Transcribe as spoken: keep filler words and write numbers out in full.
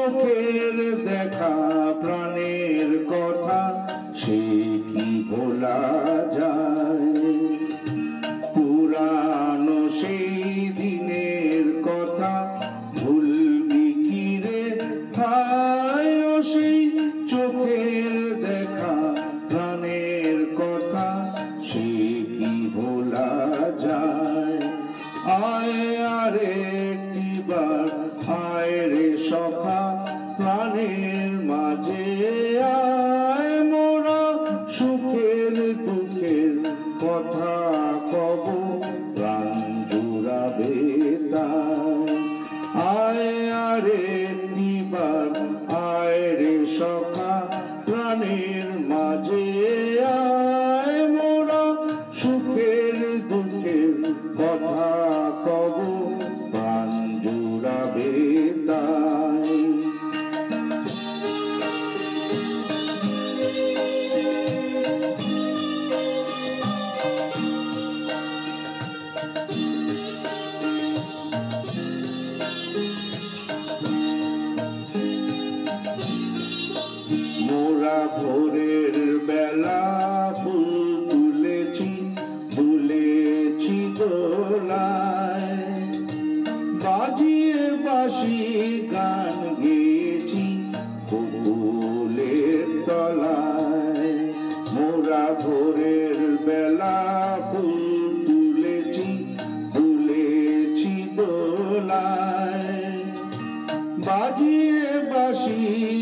চোখের দেখা প্রাণের কথা সে কি ভোলা যায়? পুরানো সেই দিনের কথা ভুলবি কি রে ভাই? ও সেই চোখের দেখা প্রাণের কথা সে কি ভোলা যায়? আয় আরে একটিবার আয় রে সখা প্রাণের মাঝে আয়, মোরা সুখের দুঃখের কথা কব প্রাণ জুড়াবে তাই। আয় আরে একটিবার আয় রে সখা প্রাণের মাঝে আয়, মোরা সুখের দুঃখের কথা কব প্রাণ জুড়াবে তাই। মোরা ভোরের বেলা ফুল তুলেছি তুলেছি দোলায়, বাজিয়ে বাঁশি গান গেয়েছি বকুলের তলায়। মোরা ভোরের বেলা ফুল তুলেছি তুলেছি দোলায়, বাজিয়ে বাঁশি